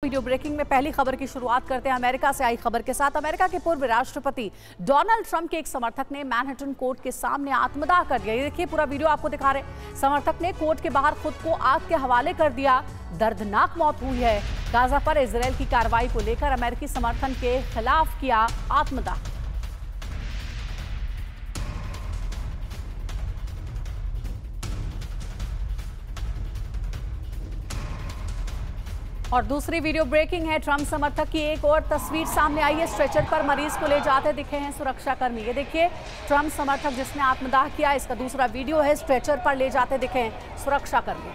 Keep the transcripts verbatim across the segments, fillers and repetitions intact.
Video breaking में पहली खबर की शुरुआत करते हैं अमेरिका से आई खबर के साथ। अमेरिका के पूर्व राष्ट्रपति डोनाल्ड ट्रंप के एक समर्थक ने मैनहट्टन कोर्ट के सामने आत्मदाह कर दिया। ये देखिए पूरा वीडियो आपको दिखा रहे। समर्थक ने कोर्ट के बाहर खुद को आग के हवाले कर दिया। दर्दनाक मौत हुई है। गाजा पर इजरायल की कार्रवाई को लेकर अमेरिकी समर्थन के खिलाफ किया आत्मदाह। और दूसरी वीडियो ब्रेकिंग है। ट्रंप समर्थक की एक और तस्वीर सामने आई है। स्ट्रेचर पर मरीज को ले जाते दिखे हैं सुरक्षाकर्मी। ये देखिए ट्रंप समर्थक जिसने आत्मदाह किया, इसका दूसरा वीडियो है। स्ट्रेचर पर ले जाते दिखे हैं सुरक्षाकर्मी।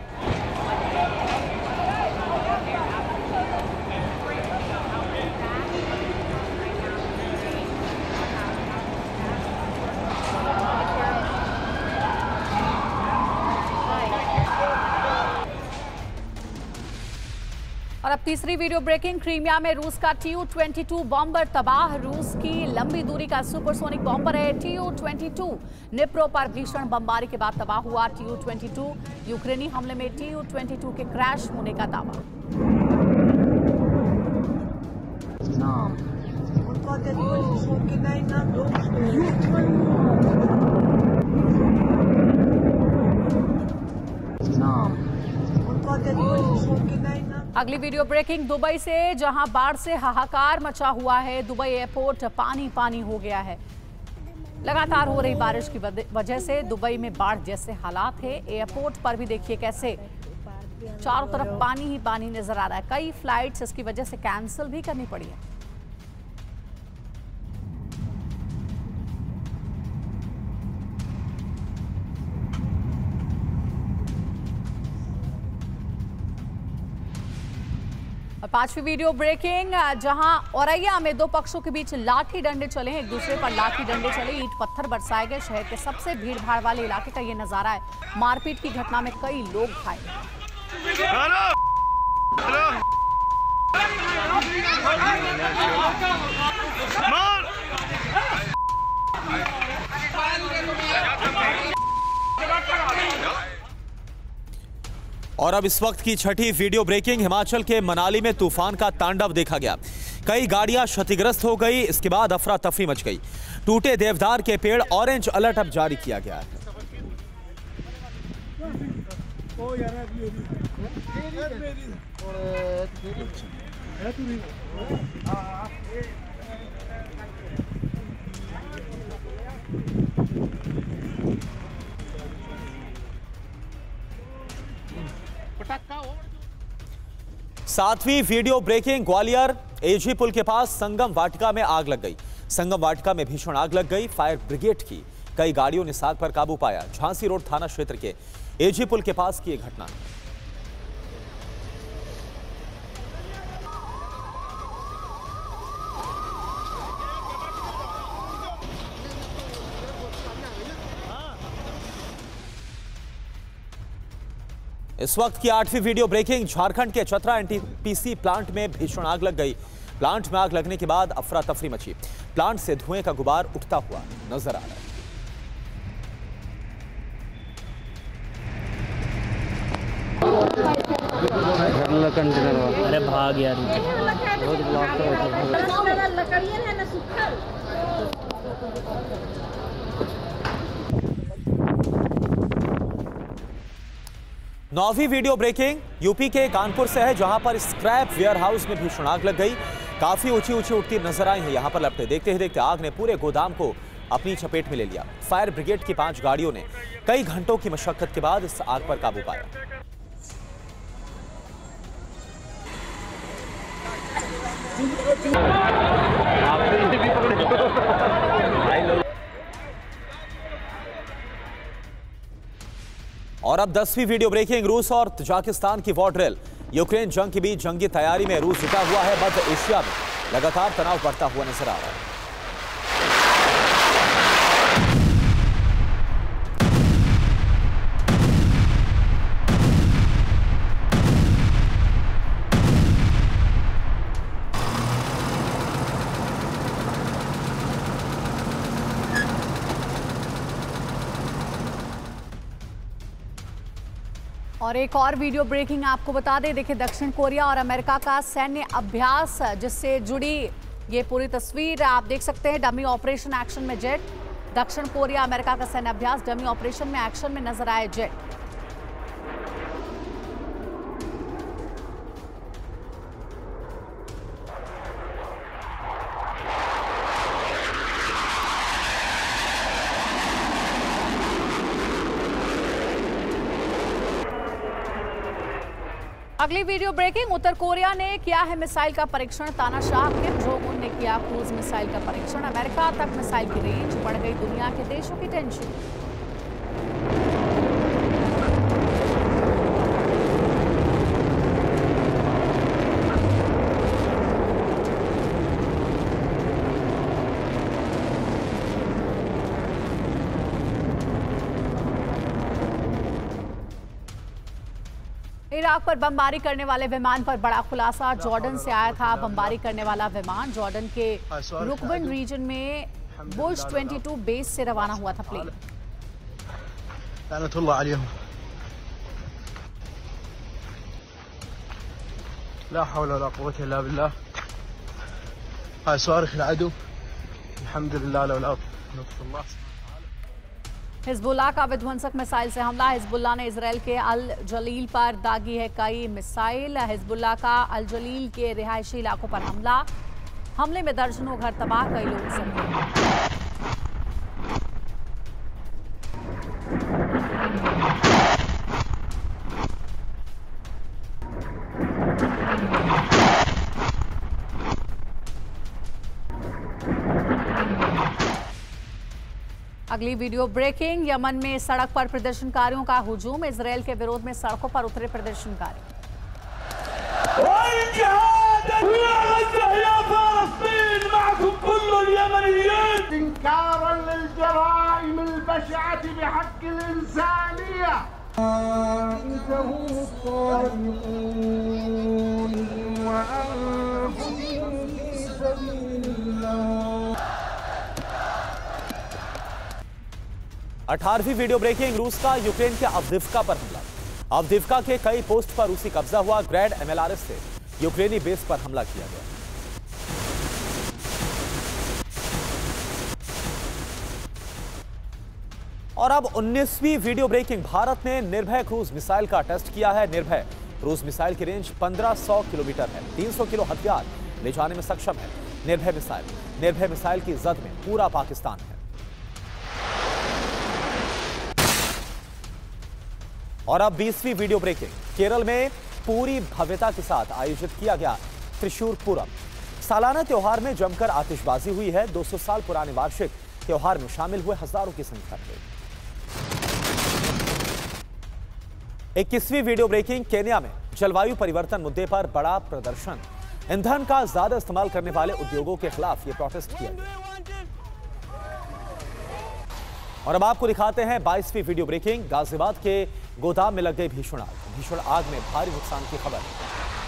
और अब तीसरी वीडियो ब्रेकिंग। क्रीमिया में रूस का T U twenty two bomber तबाह। रूस की लंबी दूरी का सुपरसोनिक बॉम्बर है T U twenty two. Dnipro पर भीषण बमबारी के बाद तबाह हुआ टी यू ट्वेंटी टू। यूक्रेनी हमले में टी यू ट्वेंटी टू के क्रैश होने का दावा। अगली वीडियो ब्रेकिंग दुबई से, जहां बाढ़ से हाहाकार मचा हुआ है। दुबई एयरपोर्ट पानी पानी हो गया है। लगातार हो रही बारिश की वजह से दुबई में बाढ़ जैसे हालात है। एयरपोर्ट पर भी देखिए कैसे चारों तरफ पानी ही पानी नजर आ रहा है। कई फ्लाइट्स इसकी वजह से कैंसिल भी करनी पड़ी है। पांचवी वीडियो ब्रेकिंग, जहां औरैया में दो पक्षों के बीच लाठी डंडे चले। एक दूसरे पर लाठी डंडे चले, ईंट पत्थर बरसाए गए। शहर के सबसे भीड़ भाड़ वाले इलाके का ये नजारा है। मारपीट की घटना में कई लोग घायल। और अब इस वक्त की छठी वीडियो ब्रेकिंग। हिमाचल के मनाली में तूफान का तांडव देखा गया। कई गाड़ियां क्षतिग्रस्त हो गई। इसके बाद अफरा तफरी मच गई। टूटे देवदार के पेड़, ऑरेंज अलर्ट अब जारी किया गया है। सातवीं वीडियो ब्रेकिंग, ग्वालियर एजी पुल के पास संगम वाटिका में आग लग गई। संगम वाटिका में भीषण आग लग गई। फायर ब्रिगेड की कई गाड़ियों ने आग पर काबू पाया। झांसी रोड थाना क्षेत्र के एजी पुल के पास की यह घटना। इस वक्त की आठवीं वीडियो ब्रेकिंग, झारखंड के चतरा एनटीपीसी प्लांट में भीषण आग लग गई। प्लांट में आग लगने के बाद अफरा तफरी मची। प्लांट से धुएं का गुबार उठता हुआ नजर आ रहा है। अरे भाग यार, नौवीं वीडियो ब्रेकिंग यूपी के कानपुर से है, जहां पर स्क्रैप वेयर हाउस में भीषण आग लग गई। काफी ऊंची ऊंची उठती नजर आई है यहां पर लपटे। देखते ही देखते आग ने पूरे गोदाम को अपनी चपेट में ले लिया। फायर ब्रिगेड की पांच गाड़ियों ने कई घंटों की मशक्कत के बाद इस आग पर काबू पाया। और अब दसवीं वीडियो ब्रेकिंग, रूस और तजाकिस्तान की वॉर ड्रिल। यूक्रेन जंग के बीच जंगी तैयारी में रूस जुटा हुआ है। मध्य एशिया में लगातार तनाव बढ़ता हुआ नजर आ रहा है। और एक और वीडियो ब्रेकिंग आपको बता दें, देखिए दक्षिण कोरिया और अमेरिका का सैन्य अभ्यास जिससे जुड़ी ये पूरी तस्वीर आप देख सकते हैं। डमी ऑपरेशन एक्शन में जेट, दक्षिण कोरिया अमेरिका का सैन्य अभ्यास, डमी ऑपरेशन में एक्शन में नजर आए जेट। अगली वीडियो ब्रेकिंग, उत्तर कोरिया ने किया है मिसाइल का परीक्षण। तानाशाह किम जोंग उन ने किया क्रूज मिसाइल का परीक्षण। अमेरिका तक मिसाइल की रेंज, बढ़ गई दुनिया के देशों की टेंशन। इराक पर बमबारी करने वाले विमान पर बड़ा खुलासा। जॉर्डन से आया था बमबारी करने वाला विमान। जॉर्डन के रुकबन रीजन में बुश बाईस बेस से रवाना हुआ था प्लेन। لا حول ولا قوة إلا بالله هاي صواريخ العدو الحمد لله لا الأرض نصر الله। हिजबुल्लाह का विध्वंसक मिसाइल से हमला। हिजबुल्लाह ने इजराइल के अल जलील पर दागी है कई मिसाइल। हिजबुल्लाह का अल जलील के रिहायशी इलाकों पर हमला। हमले में दर्जनों घर तबाह, कई लोग जख्मी। अगली वीडियो ब्रेकिंग, यमन में सड़क पर प्रदर्शनकारियों का हुजूम। इजरायल के विरोध में सड़कों पर उतरे प्रदर्शनकारी। अठारहवीं वीडियो ब्रेकिंग, रूस का यूक्रेन के अवदिव्का पर हमला। अवदिव्का के कई पोस्ट पर रूसी कब्जा हुआ। ग्रैड एमएलआरएस से यूक्रेनी बेस पर हमला किया गया। और अब उन्नीसवीं वीडियो ब्रेकिंग, भारत ने निर्भय क्रूज मिसाइल का टेस्ट किया है। निर्भय क्रूज मिसाइल की रेंज पंद्रह सौ किलोमीटर है, तीन सौ किलो हथियार ले जाने में सक्षम है। निर्भय मिसाइल निर्भय मिसाइल की जद में पूरा पाकिस्तान है। और अब बीसवीं वीडियो ब्रेकिंग, केरल में पूरी भव्यता के साथ आयोजित किया गया त्रिशूर पूरम। सालाना त्योहार में जमकर आतिशबाजी हुई है। दो सौ साल पुराने वार्षिक त्योहार में शामिल हुए हजारों की संख्या में। इक्कीसवीं वीडियो ब्रेकिंग, केन्या में जलवायु परिवर्तन मुद्दे पर बड़ा प्रदर्शन। ईंधन का ज्यादा इस्तेमाल करने वाले उद्योगों के खिलाफ यह प्रोटेस्ट किया गया। और अब आपको दिखाते हैं बाईसवीं वीडियो ब्रेकिंग, गाजियाबाद के गोदाम में लग गई भीषण आग। भीषण आग में भारी नुकसान की खबर।